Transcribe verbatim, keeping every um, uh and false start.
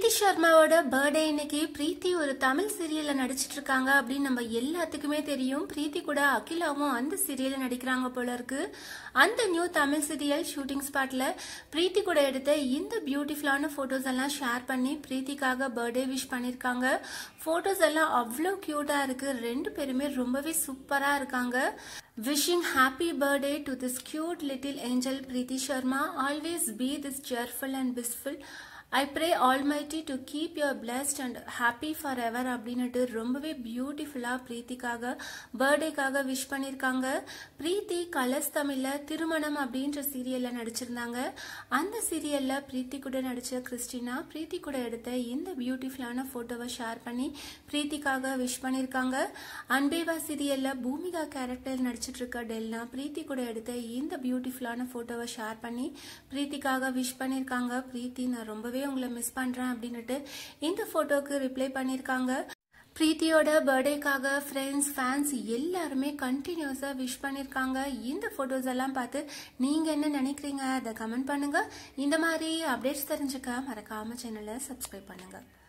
Preethi Sharmaவோட birthday இன்னைக்கு. பிரீத்தி ஒரு தமிழ் சீரியல்ல நடிச்சிட்டு இருக்காங்க அப்படின்னு நம்ம எல்லாத்துக்குமே தெரியும். பிரீத்தி கூட அகிலாவும் அந்த சீரியல்ல நடிக்கிறாங்க போல இருக்கு. அந்த நியூ தமிழ் சீரியல் ஷூட்டிங் ஸ்பாட்ல பிரீத்தி கூட எடுத்த இந்த பியூட்டிஃபுல்லான போட்டோஸ் எல்லாம் ஷேர் பண்ணி பிரீத்திக்காக பர்த்டே விஷ் பண்ணிருக்காங்க. போட்டோஸ் எல்லாம் அவ்வளோ கியூட்டா இருக்கு. ரெண்டு பேருமே ரொம்பவே சூப்பரா இருக்காங்க. Wishing happy birthday to this cute little angel Preethi Sharma. Always be this cheerful and blissful. I pray Almighty to keep you blessed and happy forever அப்படினுட்டு ரொம்பவே பியூட்டிஃபுல்லா பிரீத்திக்காக பர்த்டேக்காக விஷ் பண்ணிருக்காங்க. பிரீத்தி கலர்ஸ் தமிழ்ல திருமணம் அப்படின்ற சீரியல்ல நடிச்சிருந்தாங்க. அந்த சீரியல்ல பிரீத்தி கூட நடிச்ச கிறிஸ்டினா பிரீத்தி கூட எடுத்த இந்த பியூட்டிஃபுல்லான போட்டோவை ஷேர் பண்ணி பிரீத்திக்காக விஷ் பண்ணிருக்காங்க. அன்பேவா சீரியல்ல பூமிகா கேரக்டர் நடிச்சிட்டு இருக்க டெல்னா பிரீத்தி கூட எடுத்த இந்த பியூட்டிஃபுல்லான போட்டோவை ஷேர் பண்ணி பிரீத்திக்காக விஷ் பண்ணிருக்காங்க. பிரீத்தி நான் ரொம்பவே உங்களை மிஸ் பண்றேன் அப்படின்னுட்டு இந்த போட்டோக்கு ரிப்ளை பண்ணிருக்காங்க. பிரீத்தியோட பர்த்டேக்காக ஃப்ரெண்ட்ஸ் ஃபேன்ஸ் எல்லாருமே கண்டினியூஸா விஷ் பண்ணிருக்காங்க. இந்த போட்டோஸ் எல்லாம் பார்த்து நீங்க என்ன நினைக்கிறீங்க அதை கமெண்ட் பண்ணுங்க. இந்த மாதிரி அப்டேட்ஸ் தெரிஞ்சுக்க மறக்காம சேனலை சப்ஸ்கிரைப் பண்ணுங்க.